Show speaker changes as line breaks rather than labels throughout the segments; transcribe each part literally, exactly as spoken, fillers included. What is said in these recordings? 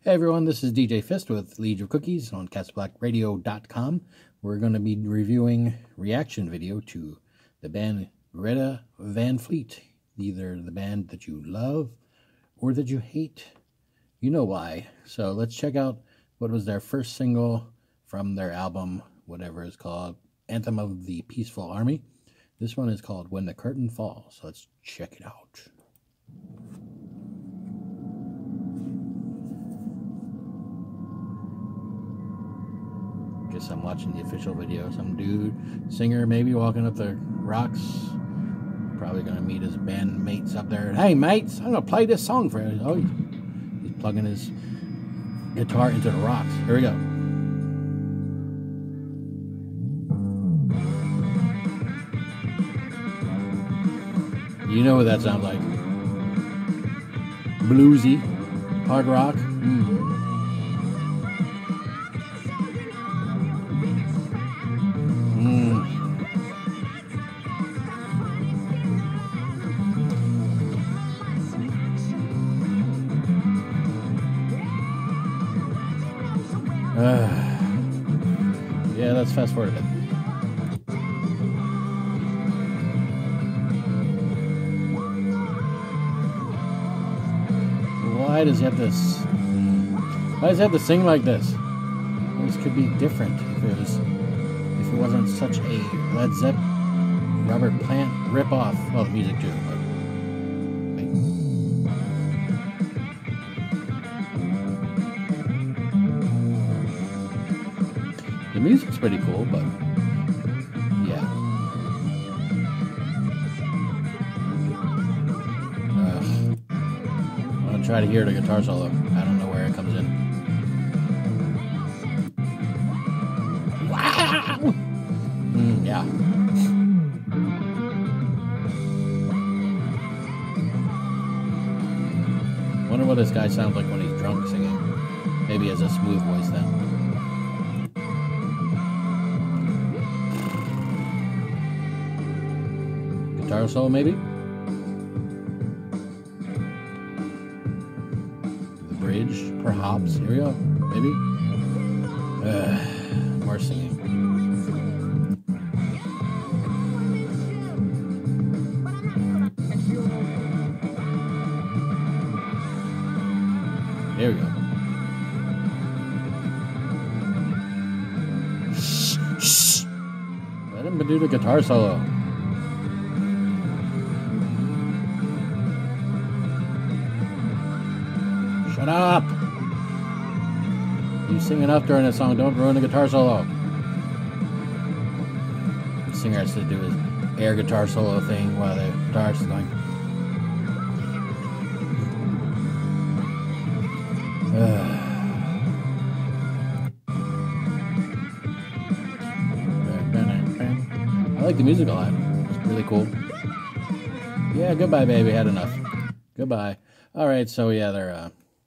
Hey everyone, this is D J Fist with Liege of Cookies on cast black radio dot com. We're going to be reviewing reaction video to the band Greta Van Fleet. Either the band that you love or that you hate. You know why. So let's check out what was their first single from their album, whatever it's called, Anthem of the Peaceful Army. This one is called When the Curtain Falls. So let's check it out. Guess I'm watching the official video. Some dude, singer, maybe walking up the rocks. Probably gonna meet his bandmates up there. Hey mates, I'm gonna play this song for you. Oh, he's plugging his guitar into the rocks. Here we go. You know what that sounds like. Bluesy, hard rock. Mm. Uh, yeah, let's fast forward a bit. Why does he have this? Why does he have to sing like this? This could be different if it was, if it wasn't such a Led Zeppelin, Robert Plant ripoff. Well, the music too. But, the music's pretty cool, but yeah. Uh, I'm gonna try to hear the guitar solo. I don't know where it comes in. Wow! Mm, yeah. Wonder what this guy sounds like when he's drunk singing. Maybe he has a smooth voice then. Guitar solo, maybe? The bridge, perhaps. Here we go. Maybe? Uh, more singing. There we go. Shh, shh. Let him do the guitar solo. Shut up! You sing enough during this song, don't ruin the guitar solo. The singer has to do his air guitar solo thing while the guitarist is going. I like the music a lot. It's really cool. Yeah, goodbye, baby. Had enough. Goodbye. All right, so yeah, they're uh,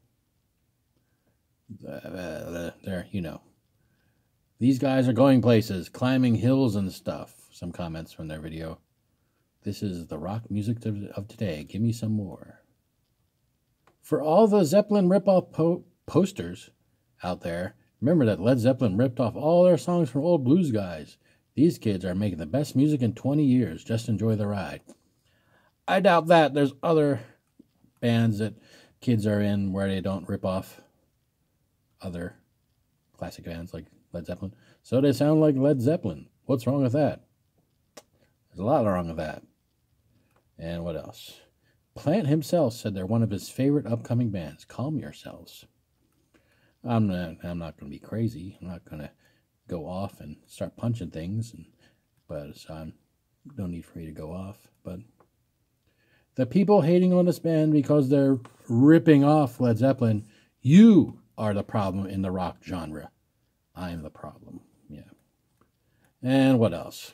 uh, they're you know, these guys are going places, climbing hills and stuff. Some comments from their video. This is the rock music of today. Give me some more. For all the Zeppelin ripoff po posters out there, remember that Led Zeppelin ripped off all their songs from old blues guys. These kids are making the best music in twenty years. Just enjoy the ride. I doubt that. There's other bands that kids are in where they don't rip off other classic bands like Led Zeppelin. So they sound like Led Zeppelin. What's wrong with that? There's a lot wrong with that. And what else? Plant himself said they're one of his favorite upcoming bands. Calm yourselves. I'm not, I'm not going to be crazy. I'm not going to go off and start punching things. And, but so I'm, no need for me to go off. But the people hating on this band because they're ripping off Led Zeppelin, you are the problem in the rock genre. I am the problem. Yeah. And what else?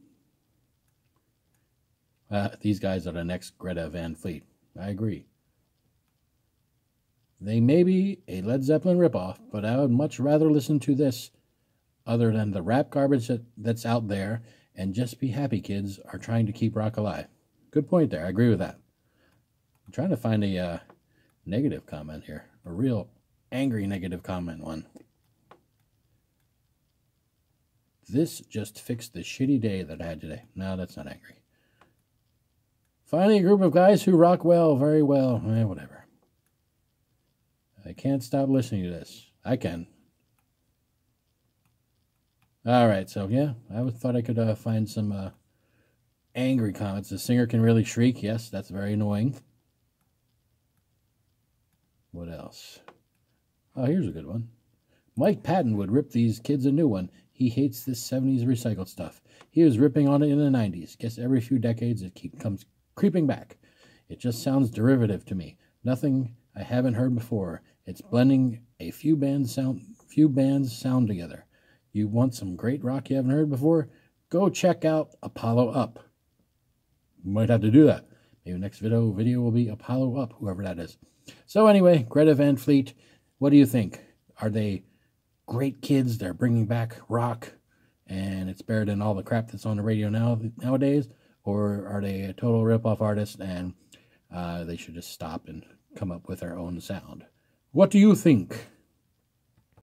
Uh, these guys are the next Greta Van Fleet. I agree. They may be a Led Zeppelin ripoff, but I would much rather listen to this other than the rap garbage that, that's out there, and just be happy kids are trying to keep rock alive. Good point there. I agree with that. I'm trying to find a uh, negative comment here. A real angry negative comment one. This just fixed the shitty day that I had today. No, that's not angry. Finally, a group of guys who rock well, very well. Eh, whatever. I can't stop listening to this. I can. All right, so yeah, I thought I could uh, find some uh, angry comments. The singer can really shriek. Yes, that's very annoying. What else? Oh, here's a good one. Mike Patton would rip these kids a new one. He hates this seventies recycled stuff. He was ripping on it in the nineties. Guess every few decades it keep, comes creeping back. It just sounds derivative to me. Nothing I haven't heard before. It's blending a few bands sound, few bands sound together. You want some great rock you haven't heard before? Go check out Apollo Up. You might have to do that. Maybe next video video will be Apollo Up, whoever that is. So anyway, Greta Van Fleet, what do you think? Are they great kids? They're bringing back rock, and it's better than all the crap that's on the radio now nowadays? Or are they a total rip-off artist, and uh, they should just stop and come up with their own sound? What do you think?